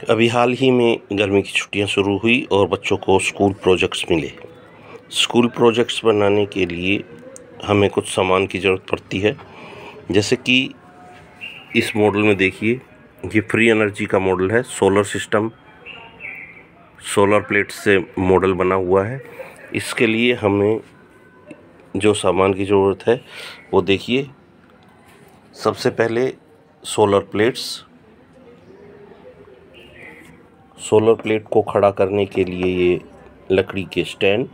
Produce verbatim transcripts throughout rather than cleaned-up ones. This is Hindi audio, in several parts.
अभी हाल ही में गर्मी की छुट्टियां शुरू हुई और बच्चों को स्कूल प्रोजेक्ट्स मिले। स्कूल प्रोजेक्ट्स बनाने के लिए हमें कुछ सामान की ज़रूरत पड़ती है, जैसे कि इस मॉडल में देखिए, ये फ्री एनर्जी का मॉडल है। सोलर सिस्टम, सोलर प्लेट से मॉडल बना हुआ है। इसके लिए हमें जो सामान की ज़रूरत है वो देखिए, सबसे पहले सोलर प्लेट्स। सोलर प्लेट को खड़ा करने के लिए ये लकड़ी के स्टैंड,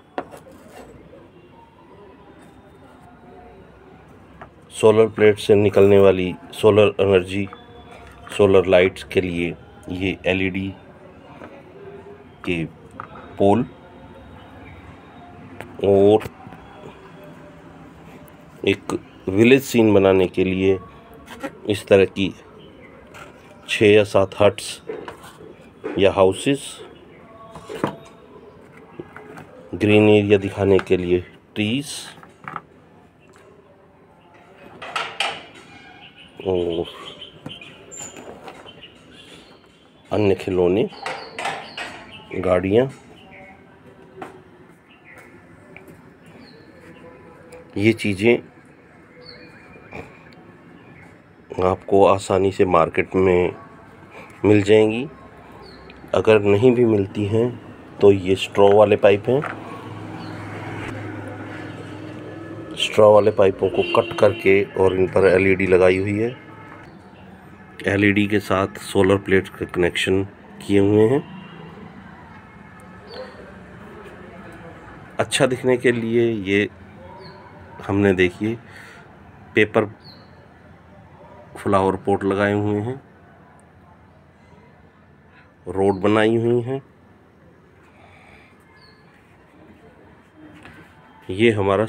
सोलर प्लेट से निकलने वाली सोलर एनर्जी, सोलर लाइट्स के लिए ये एलईडी के पोल, और एक विलेज सीन बनाने के लिए इस तरह की छः या सात हट्स या हाउसेस, ग्रीन एरिया दिखाने के लिए ट्रीज, और अन्य खिलौने, गाड़ियाँ। ये चीज़ें आपको आसानी से मार्केट में मिल जाएंगी। अगर नहीं भी मिलती हैं तो ये स्ट्रॉ वाले पाइप हैं। स्ट्रॉ वाले पाइपों को कट करके और इन पर एलईडी लगाई हुई है। एलईडी के साथ सोलर प्लेट का कनेक्शन किए हुए हैं। अच्छा दिखने के लिए ये हमने देखिए पेपर फ्लावर पॉट लगाए हुए हैं, रोड बनाई हुई हैं। ये हमारा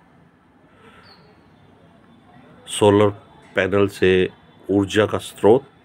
सोलर पैनल से ऊर्जा का स्रोत